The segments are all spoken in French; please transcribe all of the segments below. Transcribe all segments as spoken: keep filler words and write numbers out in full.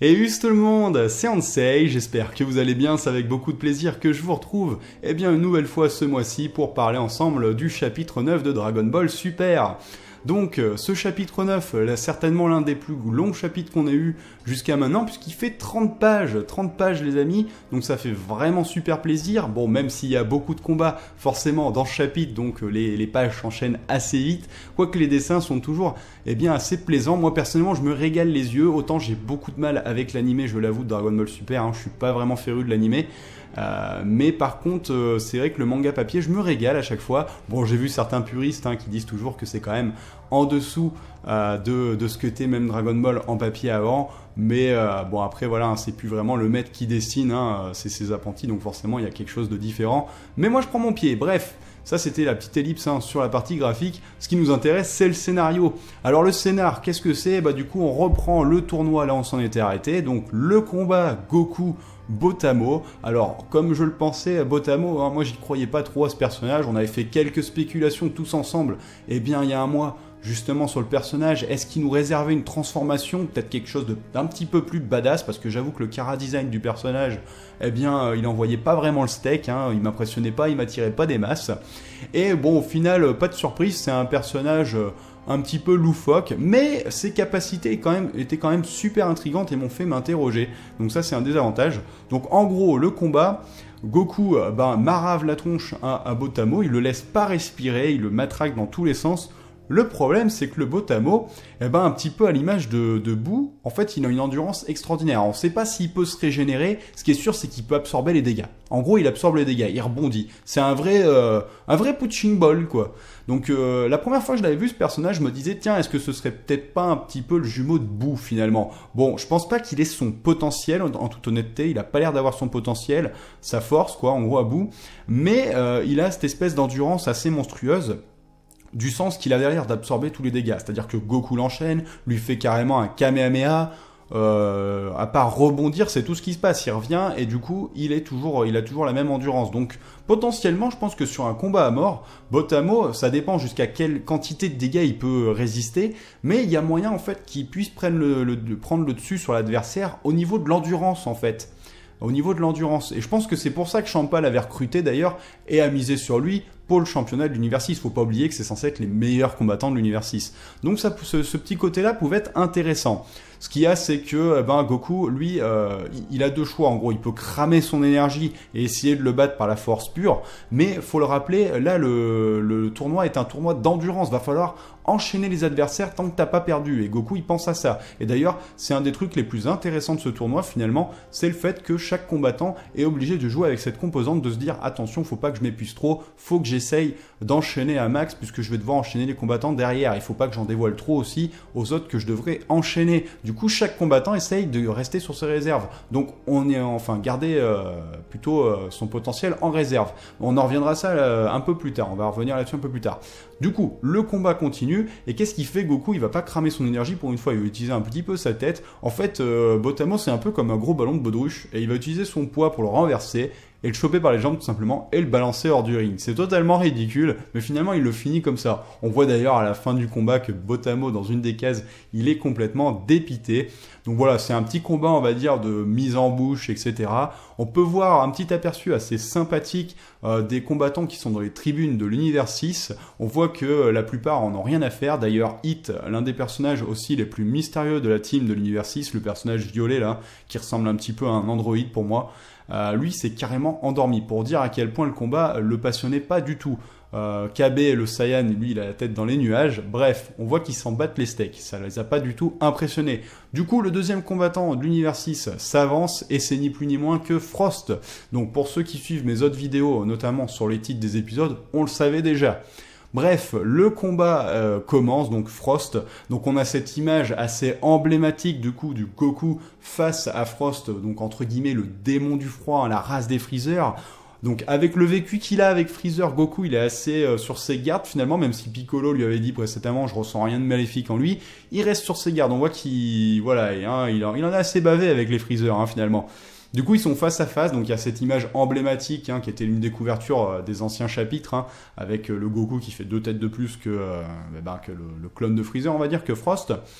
Et us tout le monde, c'est Ansei, j'espère que vous allez bien, c'est avec beaucoup de plaisir que je vous retrouve, eh bien une nouvelle fois ce mois-ci pour parler ensemble du chapitre neuf de Dragon Ball Super. Donc ce chapitre neuf, là, certainement l'un des plus longs chapitres qu'on ait eu jusqu'à maintenant, puisqu'il fait trente pages, trente pages les amis, donc ça fait vraiment super plaisir. Bon, même s'il y a beaucoup de combats forcément dans ce chapitre, donc les, les pages s'enchaînent assez vite, quoique les dessins sont toujours eh bien, assez plaisants. Moi personnellement je me régale les yeux, autant j'ai beaucoup de mal avec l'animé, je l'avoue, de Dragon Ball Super, hein, je suis pas vraiment féru de l'animé. Euh, mais par contre euh, c'est vrai que le manga papier je me régale à chaque fois. Bon, j'ai vu certains puristes hein, qui disent toujours que c'est quand même en dessous euh, de, de ce que t'es même Dragon Ball en papier avant, mais euh, bon après voilà hein, c'est plus vraiment le maître qui dessine hein, c'est ses apprentis, donc forcément il y a quelque chose de différent, mais moi je prends mon pied. Bref, ça c'était la petite ellipse hein, sur la partie graphique. Ce qui nous intéresse c'est le scénario. Alors le scénar, qu'est-ce que c'est? Bah du coup on reprend le tournoi là où on s'en était arrêté, donc le combat Goku Botamo. Alors comme je le pensais, Botamo, hein, moi j'y croyais pas trop à ce personnage, on avait fait quelques spéculations tous ensemble, et eh bien il y a un mois, justement sur le personnage. Est-ce qu'il nous réservait une transformation, peut-être quelque chose d'un petit peu plus badass, parce que j'avoue que le chara design du personnage, eh bien euh, il envoyait pas vraiment le steak, hein, il m'impressionnait pas, il m'attirait pas des masses, et bon au final pas de surprise, c'est un personnage euh, un petit peu loufoque, mais ses capacités quand même, étaient quand même super intrigantes et m'ont fait m'interroger, donc ça c'est un désavantage. Donc en gros le combat, Goku ben, marave la tronche à, à Botamo, il le laisse pas respirer, il le matraque dans tous les sens. Le problème, c'est que le Botamo, eh ben, un petit peu à l'image de, de Boo, en fait, il a une endurance extraordinaire. On ne sait pas s'il peut se régénérer. Ce qui est sûr, c'est qu'il peut absorber les dégâts. En gros, il absorbe les dégâts, il rebondit. C'est un vrai, euh, un vrai punching ball, quoi. Donc, euh, la première fois que je l'avais vu, ce personnage, je me disais, tiens, est-ce que ce serait peut-être pas un petit peu le jumeau de Boo, finalement? Bon, je pense pas qu'il ait son potentiel, en, en toute honnêteté. Il a pas l'air d'avoir son potentiel, sa force, quoi, en gros, à Boo. Mais euh, il a cette espèce d'endurance assez monstrueuse, du sens qu'il a l'air d'absorber tous les dégâts. C'est-à-dire que Goku l'enchaîne, lui fait carrément un Kamehameha, euh, à part rebondir, c'est tout ce qui se passe. Il revient et du coup, il, est toujours, il a toujours la même endurance. Donc, potentiellement, je pense que sur un combat à mort, Botamo, ça dépend jusqu'à quelle quantité de dégâts il peut résister, mais il y a moyen, en fait, qu'il puisse prendre le, le, de prendre le dessus sur l'adversaire au niveau de l'endurance, en fait. Au niveau de l'endurance. Et je pense que c'est pour ça que Champa l'avait recruté d'ailleurs et a misé sur lui pour le championnat de l'univers six. Faut pas oublier que c'est censé être les meilleurs combattants de l'univers six. Donc ça, ce, ce petit côté-là pouvait être intéressant. Ce qu'il y a, c'est que ben, Goku, lui, euh, il a deux choix. En gros, il peut cramer son énergie et essayer de le battre par la force pure. Mais faut le rappeler, là, le, le tournoi est un tournoi d'endurance. Va falloir enchaîner les adversaires tant que t'as pas perdu. Et Goku, il pense à ça. Et d'ailleurs, c'est un des trucs les plus intéressants de ce tournoi, finalement, c'est le fait que chaque combattant est obligé de jouer avec cette composante, de se dire, attention, faut pas que je m'épuise trop, faut que j'essaye d'enchaîner à max, puisque je vais devoir enchaîner les combattants derrière. Il faut pas que j'en dévoile trop aussi aux autres que je devrais enchaîner. Du coup, chaque combattant essaye de rester sur ses réserves. Donc, on est enfin garder euh, plutôt euh, son potentiel en réserve. On en reviendra à ça euh, un peu plus tard. On va revenir là-dessus un peu plus tard. Du coup, le combat continue. Et qu'est-ce qu'il fait Goku? Il va pas cramer son énergie pour une fois. Il va utiliser un petit peu sa tête. En fait, euh, Botamo, c'est un peu comme un gros ballon de baudruche. Et il va utiliser son poids pour le renverser et le choper par les jambes tout simplement et le balancer hors du ring. C'est totalement ridicule, mais finalement il le finit comme ça. On voit d'ailleurs à la fin du combat que Botamo, dans une des cases, il est complètement dépité. Donc voilà, c'est un petit combat, on va dire, de mise en bouche, et cetera. On peut voir un petit aperçu assez sympathique euh, des combattants qui sont dans les tribunes de l'univers six. On voit que euh, la plupart en ont rien à faire. D'ailleurs, Hit, l'un des personnages aussi les plus mystérieux de la team de l'univers six, le personnage violet là, qui ressemble un petit peu à un androïde pour moi, Euh, lui c'est carrément endormi, pour dire à quel point le combat le passionnait pas du tout. Euh, K B, le Saiyan, lui il a la tête dans les nuages. Bref, on voit qu'ils s'en battent les steaks, ça les a pas du tout impressionnés. Du coup, le deuxième combattant de l'univers six s'avance et c'est ni plus ni moins que Frost. Donc pour ceux qui suivent mes autres vidéos, notamment sur les titres des épisodes, on le savait déjà. Bref, le combat euh, commence, donc Frost. Donc on a cette image assez emblématique du coup du Goku face à Frost, donc entre guillemets le démon du froid, hein, la race des Freezer. Donc avec le vécu qu'il a avec Freezer, Goku il est assez euh, sur ses gardes finalement, même si Piccolo lui avait dit précédemment je ressens rien de maléfique en lui, il reste sur ses gardes. On voit qu'il voilà, hein, il, en, il en a assez bavé avec les Freezer hein, finalement. Du coup, ils sont face à face, donc il y a cette image emblématique hein, qui était l'une des couvertures euh, des anciens chapitres, hein, avec euh, le Goku qui fait deux têtes de plus que, euh, ben, que le, le clone de Freezer, on va dire, que Frost.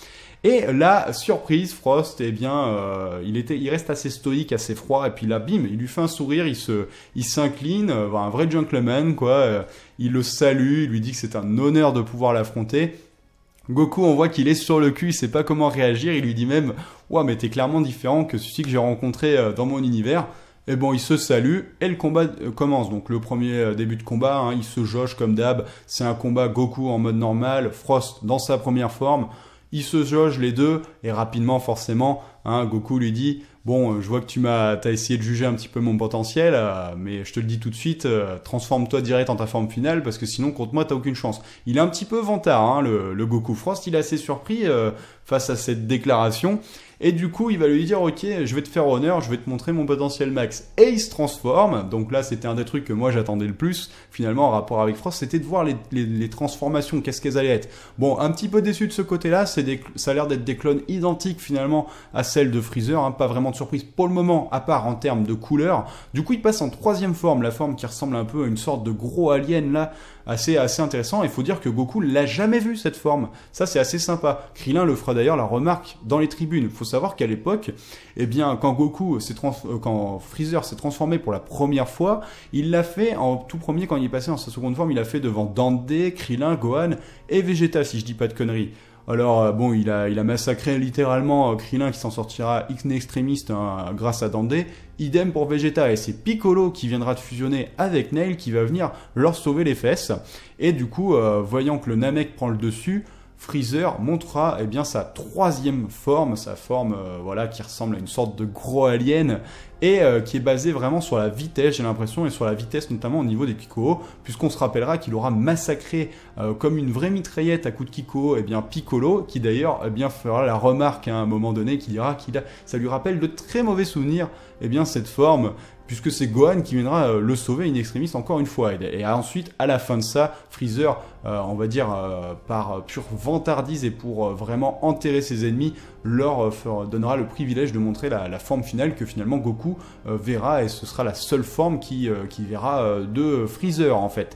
Et là, surprise, Frost, eh bien, euh, il, était, il reste assez stoïque, assez froid, et puis là, bim, il lui fait un sourire, il se, il s'incline, euh, un vrai gentleman, quoi. Euh, il le salue, il lui dit que c'est un honneur de pouvoir l'affronter. Goku, on voit qu'il est sur le cul, il sait pas comment réagir, il lui dit même « Ouah, mais t'es clairement différent que celui que j'ai rencontré euh, dans mon univers ». Et bon, il se salue et le combat euh, commence. Donc le premier euh, début de combat, hein, il se jauge comme d'hab. C'est un combat Goku en mode normal, Frost dans sa première forme. Ils se jaugent les deux et rapidement, forcément, hein, Goku lui dit « Bon, euh, je vois que tu m'as, t'as essayé de juger un petit peu mon potentiel, euh, mais je te le dis tout de suite, euh, transforme-toi direct en ta forme finale parce que sinon contre moi t'as aucune chance. » Il est un petit peu vantard, hein, le, le Goku. Frost, il est assez surpris euh, face à cette déclaration. Et du coup, il va lui dire « Ok, je vais te faire honneur, je vais te montrer mon potentiel max. » Et il se transforme. Donc là, c'était un des trucs que moi j'attendais le plus, finalement, en rapport avec Frost, c'était de voir les, les, les transformations, qu'est-ce qu'elles allaient être. Bon, un petit peu déçu de ce côté-là, c'est des, ça a l'air d'être des clones identiques finalement à celles de Freezer, hein, pas vraiment de surprise pour le moment, à part en termes de couleur. Du coup, il passe en troisième forme, la forme qui ressemble un peu à une sorte de gros alien là, assez, assez intéressant. Il faut dire que Goku l'a jamais vu cette forme. Ça, c'est assez sympa. Krillin le fera d'ailleurs la remarque dans les tribunes. Il faut savoir qu'à l'époque, eh bien, quand Goku s'est trans... quand Freezer s'est transformé pour la première fois, il l'a fait en tout premier quand il est passé en sa seconde forme. Il l'a fait devant Dande, Krillin, Gohan et Vegeta, si je dis pas de conneries. Alors euh, bon, il a, il a massacré littéralement euh, Krillin qui s'en sortira in extremis hein, grâce à Dande. Idem pour Vegeta et c'est Piccolo qui viendra de fusionner avec Nail qui va venir leur sauver les fesses. Et du coup, euh, voyant que le Namek prend le dessus, Freezer montrera eh bien, sa troisième forme, sa forme euh, voilà, qui ressemble à une sorte de gros alien et euh, qui est basée vraiment sur la vitesse, j'ai l'impression, et sur la vitesse notamment au niveau des Kiko, puisqu'on se rappellera qu'il aura massacré euh, comme une vraie mitraillette à coups de Kiko, eh bien Piccolo, qui d'ailleurs eh bien, fera la remarque hein, à un moment donné, qui dira que ça lui rappelle de très mauvais souvenirs, eh bien, cette forme, puisque c'est Gohan qui viendra euh, le sauver in extremis encore une fois. Et, et ensuite, à la fin de ça, Freezer, euh, on va dire, euh, par pure vantardise et pour euh, vraiment enterrer ses ennemis, leur euh, fera, donnera le privilège de montrer la, la forme finale que finalement Goku euh, verra, et ce sera la seule forme qui, euh, qui verra euh, de Freezer en fait.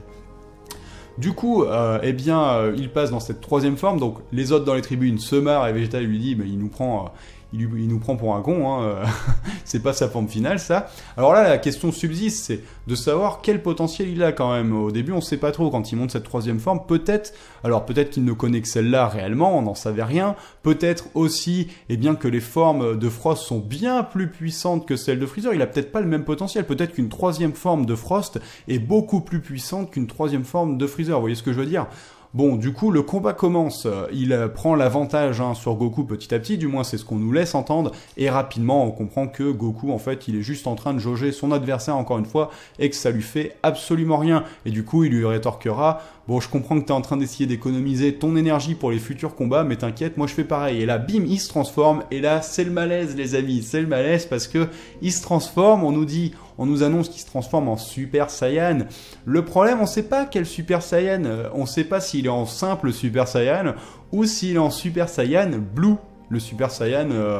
Du coup, euh, eh bien, euh, il passe dans cette troisième forme, donc les autres dans les tribunes se marrent et Vegeta lui dit, mais il nous prend... Euh, Il, il nous prend pour un con, hein. C'est pas sa forme finale, ça. Alors là, la question subsiste, c'est de savoir quel potentiel il a quand même. Au début, on sait pas trop quand il monte cette troisième forme. Peut-être, alors peut-être qu'il ne connaît que celle-là réellement, on n'en savait rien. Peut-être aussi, eh bien, que les formes de Frost sont bien plus puissantes que celles de Freezer. Il a peut-être pas le même potentiel. Peut-être qu'une troisième forme de Frost est beaucoup plus puissante qu'une troisième forme de Freezer. Vous voyez ce que je veux dire ? Bon, du coup, le combat commence, il prend l'avantage hein, sur Goku petit à petit, du moins c'est ce qu'on nous laisse entendre, et rapidement on comprend que Goku, en fait, il est juste en train de jauger son adversaire encore une fois, et que ça lui fait absolument rien. Et du coup, il lui rétorquera, bon, je comprends que tu es en train d'essayer d'économiser ton énergie pour les futurs combats, mais t'inquiète, moi je fais pareil. Et là, bim, il se transforme, et là, c'est le malaise, les amis, c'est le malaise, parce que il se transforme, on nous dit... On nous annonce qu'il se transforme en Super Saiyan. Le problème, on ne sait pas quel Super Saiyan. On ne sait pas s'il est en simple Super Saiyan ou s'il est en Super Saiyan Blue. Le Super Saiyan euh,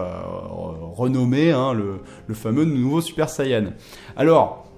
renommé, hein, le, le fameux nouveau Super Saiyan. Alors,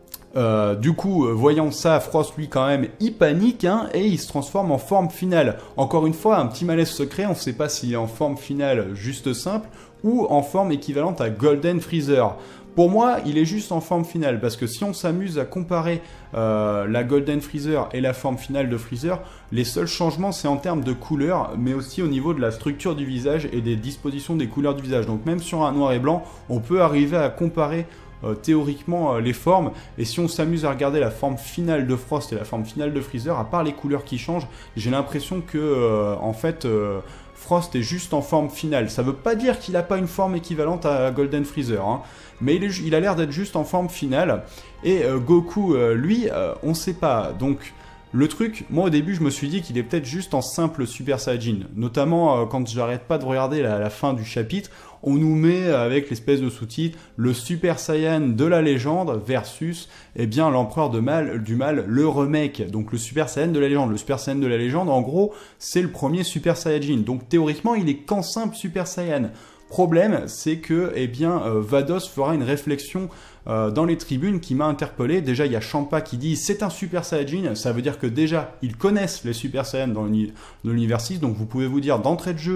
euh, du coup, voyant ça, Frost, lui, quand même, il panique hein, et il se transforme en forme finale. Encore une fois, un petit malaise secret. On ne sait pas s'il est en forme finale juste simple ou en forme équivalente à Golden Freezer. Pour moi, il est juste en forme finale, parce que si on s'amuse à comparer euh, la Golden Freezer et la forme finale de Freezer, les seuls changements, c'est en termes de couleur, mais aussi au niveau de la structure du visage et des dispositions des couleurs du visage. Donc même sur un noir et blanc, on peut arriver à comparer euh, théoriquement euh, les formes, et si on s'amuse à regarder la forme finale de Frost et la forme finale de Freezer, à part les couleurs qui changent, j'ai l'impression que, euh, en fait... Euh, Frost est juste en forme finale. Ça veut pas dire qu'il n'a pas une forme équivalente à Golden Freezer, hein. Mais il, est, il a l'air d'être juste en forme finale. Et euh, Goku, euh, lui, euh, on sait pas. Donc, le truc, moi au début, je me suis dit qu'il est peut-être juste en simple Super Saiyajin. Notamment, euh, quand j'arrête pas de regarder la, la fin du chapitre, on nous met avec l'espèce de sous-titre le Super Saiyan de la légende versus eh bien l'empereur de mal, du mal, le remake. Donc le Super Saiyan de la légende. Le Super Saiyan de la légende, en gros, c'est le premier Super Saiyajin. Donc théoriquement, il est qu'en simple Super Saiyan. Problème, c'est que eh bien, euh, Vados fera une réflexion euh, dans les tribunes qui m'a interpellé. Déjà, il y a Champa qui dit c'est un Super Saiyajin. Ça veut dire que déjà, ils connaissent les Super Saiyans dans l'univers six. Donc vous pouvez vous dire d'entrée de jeu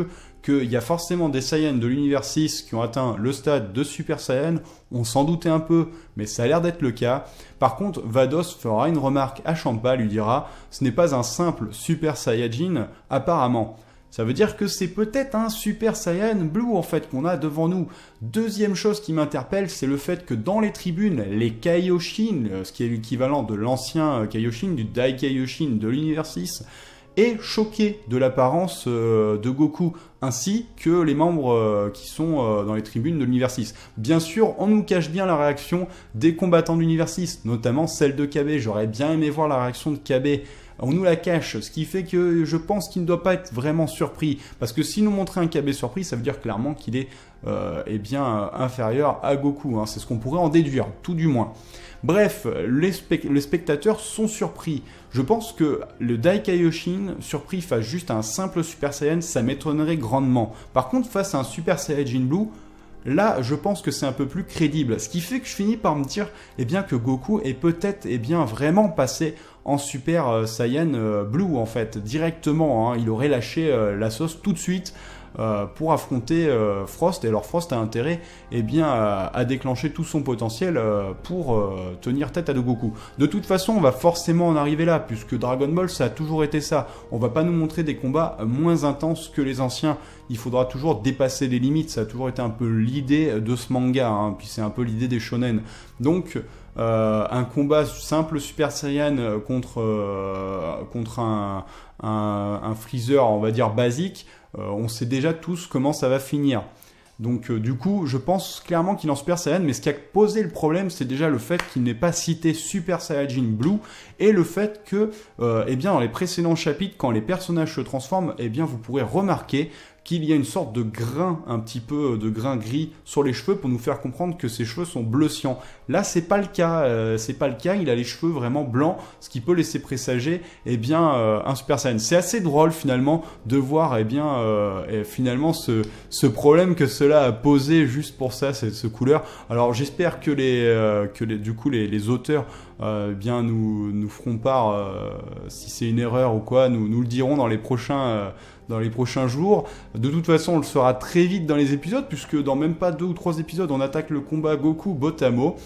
qu'il y a forcément des Saiyans de l'univers six qui ont atteint le stade de Super Saiyan. On s'en doutait un peu, mais ça a l'air d'être le cas. Par contre, Vados fera une remarque à Champa, lui dira « Ce n'est pas un simple Super Saiyajin, apparemment ». Ça veut dire que c'est peut-être un Super Saiyan Blue en fait qu'on a devant nous. Deuxième chose qui m'interpelle, c'est le fait que dans les tribunes, les Kaioshin, ce qui est l'équivalent de l'ancien Kaioshin, du Dai Kaioshin de l'univers six, est choqué de l'apparence euh, de Goku, ainsi que les membres euh, qui sont euh, dans les tribunes de l'univers six. Bien sûr, on nous cache bien la réaction des combattants de l'univers six, notamment celle de K B. J'aurais bien aimé voir la réaction de K B. On nous la cache, ce qui fait que je pense qu'il ne doit pas être vraiment surpris. Parce que si nous montrait un K B surpris, ça veut dire clairement qu'il est euh, eh bien, inférieur à Goku. Hein. C'est ce qu'on pourrait en déduire, tout du moins. Bref, les, spe les spectateurs sont surpris. Je pense que le Dai Kaioshin surpris face juste à un simple Super Saiyan, ça m'étonnerait grandement. Par contre, face à un Super Saiyajin Blue, là, je pense que c'est un peu plus crédible. Ce qui fait que je finis par me dire eh bien, que Goku est peut-être eh bien, vraiment passé en Super euh, Saiyan euh, Blue, en fait, directement. Hein. Il aurait lâché euh, la sauce tout de suite euh, pour affronter euh, Frost. Et alors Frost a intérêt eh bien, à, à déclencher tout son potentiel euh, pour euh, tenir tête à de Goku. De toute façon, on va forcément en arriver là, puisque Dragon Ball, ça a toujours été ça. On va pas nous montrer des combats moins intenses que les anciens. Il faudra toujours dépasser les limites. Ça a toujours été un peu l'idée de ce manga, hein. Puis c'est un peu l'idée des shonen. Donc, euh, un combat simple Super Saiyan contre, euh, contre un, un, un Freezer, on va dire basique, euh, on sait déjà tous comment ça va finir. Donc euh, du coup, je pense clairement qu'il est en Super Saiyan, mais ce qui a posé le problème, c'est déjà le fait qu'il n'ait pas cité Super Saiyajin Blue, et le fait que, euh, eh bien, dans les précédents chapitres, quand les personnages se transforment, eh bien, vous pourrez remarquer qu'il y a une sorte de grain, un petit peu de grain gris sur les cheveux pour nous faire comprendre que ses cheveux sont bleu cyan. Là, c'est pas le cas, euh, c'est pas le cas, il a les cheveux vraiment blancs, ce qui peut laisser présager, eh bien, euh, un Super Saiyan. C'est assez drôle, finalement, de voir, eh bien, euh, et finalement, ce, ce problème que cela a posé juste pour ça, cette ce couleur. Alors, j'espère que les, euh, que les, du coup, les, les auteurs, euh, bien, nous, nous feront part, euh, si c'est une erreur ou quoi, nous, nous le dirons dans les prochains, euh, dans les prochains jours. De toute façon, on le saura très vite dans les épisodes, puisque dans même pas deux ou trois épisodes, on attaque le combat Goku-Botamo.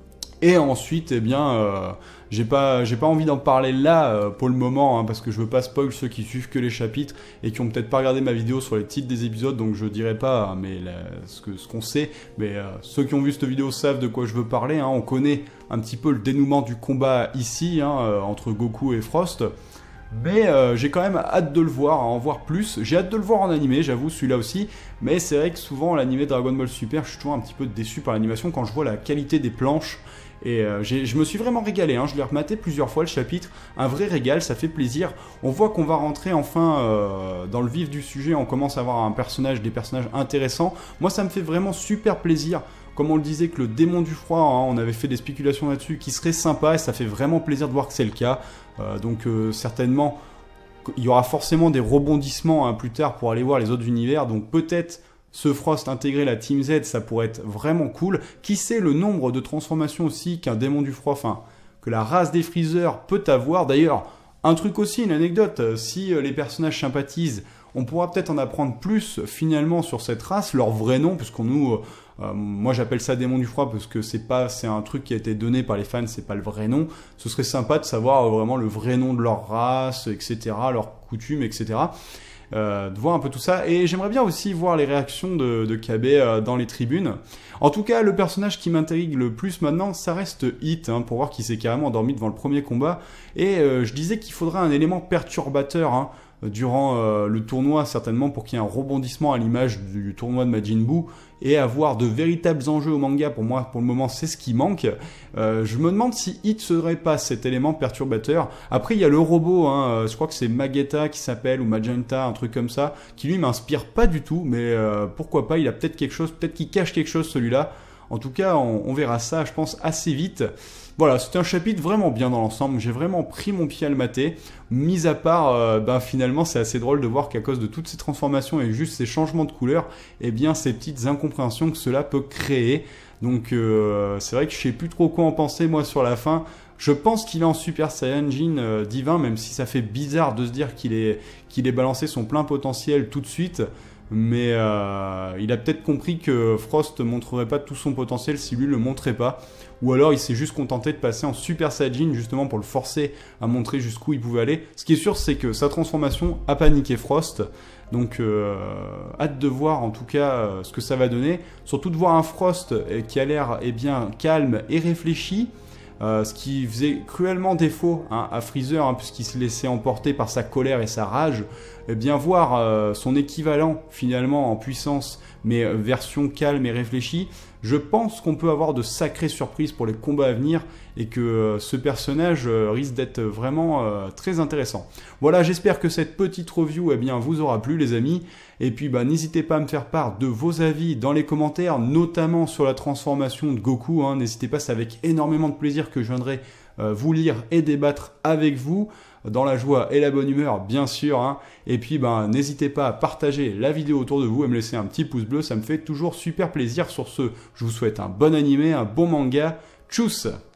Et ensuite, eh bien, euh, j'ai pas, j'ai pas envie d'en parler là euh, pour le moment, hein, parce que je veux pas spoil ceux qui suivent que les chapitres et qui ont peut-être pas regardé ma vidéo sur les titres des épisodes, donc je dirai pas, mais la, ce que, ce qu'on sait. Mais euh, ceux qui ont vu cette vidéo savent de quoi je veux parler. Hein, on connaît un petit peu le dénouement du combat ici, hein, euh, entre Goku et Frost. Mais euh, j'ai quand même hâte de le voir, à en voir plus. J'ai hâte de le voir en animé, j'avoue, celui-là aussi. Mais c'est vrai que souvent, l'animé Dragon Ball Super, je suis toujours un petit peu déçu par l'animation quand je vois la qualité des planches. Et euh, je me suis vraiment régalé, hein. Je l'ai rematé plusieurs fois le chapitre, un vrai régal, ça fait plaisir. On voit qu'on va rentrer enfin euh, dans le vif du sujet, on commence à avoir un personnage, des personnages intéressants. Moi ça me fait vraiment super plaisir. Comme on le disait que le démon du froid, hein, on avait fait des spéculations là-dessus, qui serait sympa, et ça fait vraiment plaisir de voir que c'est le cas. Euh, donc euh, certainement, il y aura forcément des rebondissements hein, plus tard pour aller voir les autres univers, donc peut-être ce Frost intégrer la Team Z, ça pourrait être vraiment cool. Qui sait le nombre de transformations aussi qu'un démon du froid, enfin, que la race des Freezer peut avoir. D'ailleurs, un truc aussi, une anecdote, si les personnages sympathisent, on pourra peut-être en apprendre plus finalement sur cette race, leur vrai nom, puisqu'on nous... Euh, moi j'appelle ça démon du froid parce que c'est pas, c'est un truc qui a été donné par les fans, c'est pas le vrai nom. Ce serait sympa de savoir euh, vraiment le vrai nom de leur race, et cetera, leurs coutumes, et cetera. Euh, de voir un peu tout ça, et j'aimerais bien aussi voir les réactions de, de K B euh, dans les tribunes. En tout cas, le personnage qui m'intrigue le plus maintenant, ça reste Hit, hein, pour voir qu'il s'est carrément endormi devant le premier combat, et euh, je disais qu'il faudrait un élément perturbateur, hein, durant euh, le tournoi, certainement pour qu'il y ait un rebondissement à l'image du tournoi de Majin Buu et avoir de véritables enjeux au manga. Pour moi, pour le moment, c'est ce qui manque. Euh, je me demande si Hit serait pas cet élément perturbateur. Après, il y a le robot, hein, je crois que c'est Magetta qui s'appelle, ou Magenta, un truc comme ça, qui lui m'inspire pas du tout, mais euh, pourquoi pas, il a peut-être quelque chose, peut-être qu'il cache quelque chose celui-là. En tout cas, on, on verra ça, je pense, assez vite. Voilà, c'était un chapitre vraiment bien dans l'ensemble, j'ai vraiment pris mon pied à le mater, mis à part, euh, ben finalement c'est assez drôle de voir qu'à cause de toutes ces transformations et juste ces changements de couleur, eh bien ces petites incompréhensions que cela peut créer. Donc euh, c'est vrai que je sais plus trop quoi en penser moi sur la fin. Je pense qu'il est en Super Saiyajin euh, divin, même si ça fait bizarre de se dire qu'il est, qu'il ait balancé son plein potentiel tout de suite. mais euh, il a peut-être compris que Frost montrerait pas tout son potentiel si lui le montrait pas, ou alors il s'est juste contenté de passer en Super Saiyajin justement pour le forcer à montrer jusqu'où il pouvait aller. Ce qui est sûr, c'est que sa transformation a paniqué Frost, donc euh, hâte de voir en tout cas euh, ce que ça va donner, surtout de voir un Frost euh, qui a l'air eh bien calme et réfléchi. Euh, ce qui faisait cruellement défaut hein, à Freezer, hein, puisqu'il se laissait emporter par sa colère et sa rage. Eh bien voir euh, son équivalent finalement en puissance, mais euh, version calme et réfléchie, je pense qu'on peut avoir de sacrées surprises pour les combats à venir, et que euh, ce personnage euh, risque d'être vraiment euh, très intéressant. Voilà, j'espère que cette petite review eh bien, vous aura plu les amis, et puis bah, n'hésitez pas à me faire part de vos avis dans les commentaires, notamment sur la transformation de Goku, hein. N'hésitez pas, c'est avec énormément de plaisir que je viendrai euh, vous lire et débattre avec vous, dans la joie et la bonne humeur bien sûr, hein. Et puis ben, n'hésitez pas à partager la vidéo autour de vous et me laisser un petit pouce bleu, ça me fait toujours super plaisir. Sur ce, je vous souhaite un bon animé, un bon manga, tchuss.